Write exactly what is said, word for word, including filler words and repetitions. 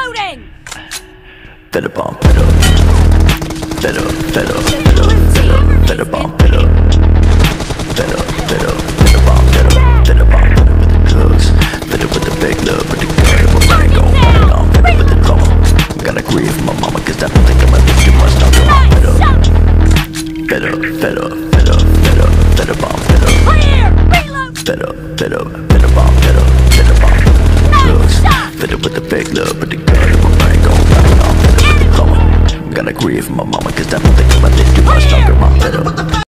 Reloading! Fed up on fed up. Fed up, fed up, fed up, fed up, fed up on fed up. Fed up, fed up, fed up on fed up. Fed up on fed up with the drugs. Fed up with the fake love, with the gun. If I'm ready, gon' run it on. Fed up with the drama. Gotta grieve for my mama, cause that don't think I'm a bitch too much. Talk to my fed up. Fed up, fed up, fed up, fed up, fed up on fed up. Clear! Reload! Fed up, fed up, fed up on fed up. Fed up on drugs. Fed up with the fake love, with the gun. If I'm ready, gon' run it on. Fed up with the drama. Gotta grieve for my mama, cause that don't think I'm a bitch too much. Talk to my fed up.